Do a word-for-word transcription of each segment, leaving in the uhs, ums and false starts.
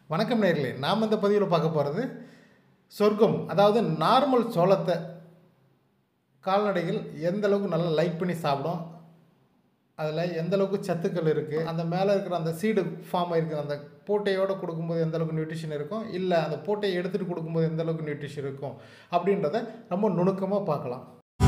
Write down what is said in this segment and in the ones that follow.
வணக்கம் நேயர்களே, நாம் இந்த பதிவில் பார்க்க போகிறது சொர்க்கம். அதாவது நார்மல் சோளத்தை கால்நடைகள் எந்த அளவுக்கு நல்லா லைக் பண்ணி சாப்பிடும், அதில் எந்த அளவுக்கு சத்துக்கள் இருக்குது, அந்த மேலே இருக்கிற அந்த சீடு ஃபார்ம் ஆகிருக்கிற அந்த பூட்டையோடு கொடுக்கும்போது எந்த அளவுக்கு நியூட்ரிஷன் இருக்கும், இல்லை அந்த பூட்டையை எடுத்துகிட்டு கொடுக்கும்போது எந்த அளவுக்கு நியூட்ரிஷன் இருக்கும் அப்படின்றத ரொம்ப நுணுக்கமாக பார்க்கலாம்.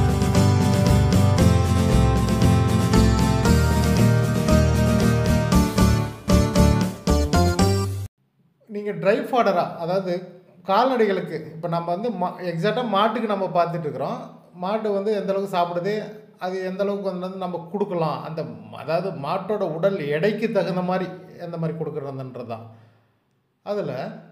நீங்கள் ட்ரை ஃபாடராக, அதாவது கால்நடைகளுக்கு இப்போ நம்ம வந்து மா எக்ஸாக்டாக மாட்டுக்கு நம்ம பார்த்துட்ருக்குறோம். மாட்டு வந்து எந்தளவுக்கு சாப்பிடுது, அது எந்த அளவுக்கு வந்து நம்ம கொடுக்கலாம், அந்த அதாவது மாட்டோட உடல் எடைக்கு தகுந்த மாதிரி எந்த மாதிரி கொடுக்குறதுன்றது தான். அதில்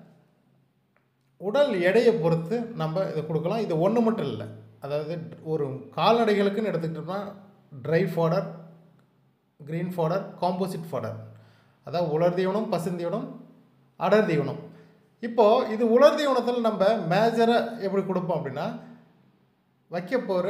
உடல் எடையை பொறுத்து நம்ம இதை கொடுக்கலாம். இது ஒன்று மட்டும் இல்லை, அதாவது ஒரு கால்நடைகளுக்குன்னு எடுத்துக்கிட்டோம்னா dry fodder, green fodder, composite fodder, அதாவது உலர் தீவனம், பசுந்தீவனம், அடர் தீவனம். இப்போது இது உலர் தீவனத்தில் நம்ம மேஜராக எப்படி கொடுப்போம் அப்படின்னா, வைக்கப்போகிற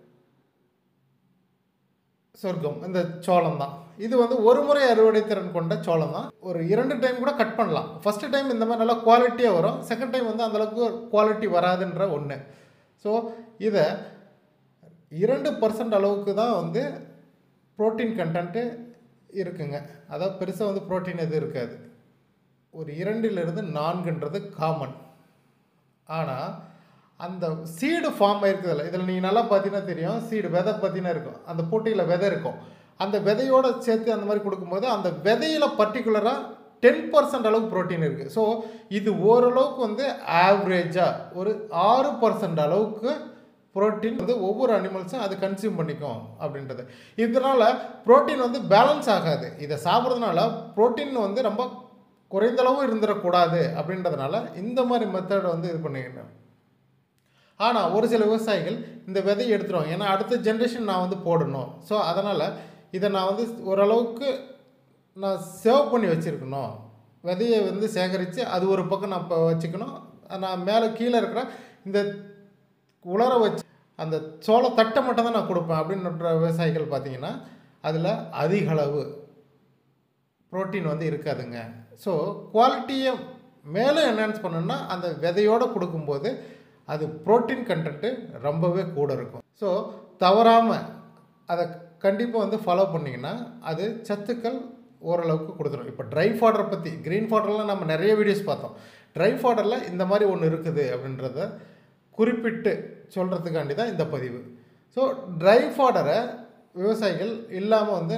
சொர்க்கம் இந்த சோளம் தான். இது வந்து ஒரு முறை அறுவடை திறன் கொண்ட சோளம் தான். ஒரு இரண்டு டைம் கூட கட் பண்ணலாம். ஃபஸ்ட்டு டைம் இந்த மாதிரி நல்லா குவாலிட்டியாக வரும், செகண்ட் டைம் வந்து அந்தளவுக்கு குவாலிட்டி வராதுன்ற ஒன்று. ஸோ இதை இரண்டு பர்சன்ட் அளவுக்கு தான் வந்து ப்ரோட்டீன் கண்டென்ட்டு இருக்குங்க. அதாவது பெருசாக வந்து ப்ரோட்டீன் எதுவும் இருக்காது. ஒரு இரண்டிலிருந்து நான்குன்றது காமன். ஆனால் அந்த சீடு ஃபார்ம் ஆகிருக்குதில்ல, இதில் நீங்கள் நல்லா பார்த்தீங்கன்னா தெரியும், சீடு விதை பார்த்தீங்கன்னா இருக்கும், அந்த பூட்டையில் விதை இருக்கும். அந்த விதையோடு சேர்த்து அந்த மாதிரி கொடுக்கும்போது அந்த விதையில் பர்டிகுலராக டென் பர்சன்ட் அளவுக்கு ப்ரோட்டீன் இருக்குது. ஸோ இது ஓரளவுக்கு வந்து ஆவரேஜாக ஒரு ஆறு பர்சன்ட் அளவுக்கு ப்ரோட்டீன் வந்து ஒவ்வொரு அனிமல்ஸும் அது கன்சியூம் பண்ணிக்கும் அப்படின்றது. இதனால் ப்ரோட்டீன் வந்து பேலன்ஸ் ஆகாது. இதை சாப்பிட்றதுனால ப்ரோட்டீன் வந்து ரொம்ப குறைந்தளவு இருந்துடக்கூடாது அப்படின்றதுனால இந்த மாதிரி மெத்தடை வந்து இது பண்ணிக்கணும். ஆனால் ஒரு சில விவசாயிகள் இந்த விதையை எடுத்துருவாங்க, ஏன்னா அடுத்த ஜென்ரேஷன் நான் வந்து போடணும். ஸோ அதனால் இதை நான் வந்து ஓரளவுக்கு நான் சேவ் பண்ணி வச்சுருக்கணும், விதையை வந்து சேகரித்து அது ஒரு பக்கம் நான் இப்போ வச்சுக்கணும், நான் மேலே கீழே இருக்கிற இந்த உலர வச்சு அந்த சோள தட்டை மட்டும் தான் நான் கொடுப்பேன் அப்படின்ற விவசாயிகள் பார்த்திங்கன்னா அதில் அதிகளவு ப்ரோட்டீன் வந்து இருக்காதுங்க. ஸோ குவாலிட்டியை மேலே என்ஹான்ஸ் பண்ணணுன்னா அந்த விதையோடு கொடுக்கும்போது அது ப்ரோட்டீன் கண்டென்ட்டு ரொம்பவே கூட இருக்கும். ஸோ தவறாமல் அதை கண்டிப்பாக வந்து ஃபாலோ பண்ணிங்கன்னா அது சத்துக்கள் ஓரளவுக்கு கொடுத்துரும். இப்போ ட்ரை ஃபாடரை பற்றி, க்ரீன் ஃபாடரில் நம்ம நிறைய வீடியோஸ் பார்த்தோம். ட்ரை ஃபாடரில் இந்த மாதிரி ஒன்று இருக்குது அப்படின்றத குறிப்பிட்டு சொல்கிறதுக்காண்டி தான் இந்த பதிவு. ஸோ ட்ரை ஃபாடரை விவசாயிகள் இல்லாமல் வந்து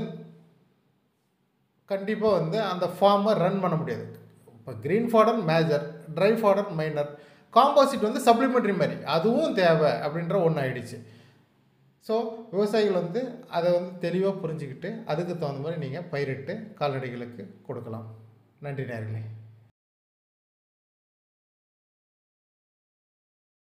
கண்டிப்பாக வந்து அந்த ஃபார்மை ரன் பண்ண முடியாது. இப்போ green fodder major, dry fodder minor, composite வந்து சப்ளிமெண்ட்ரி மாதிரி அதுவும் தேவை அப்படின்ற ஒன்று ஆயிடுச்சு. ஸோ விவசாயிகள் வந்து அதை வந்து தெளிவாக புரிஞ்சுக்கிட்டு அதுக்கு தகுந்த மாதிரி நீங்கள் பயிரிட்டு கால்நடைகளுக்கு கொடுக்கலாம். நன்றி நேயர்களே.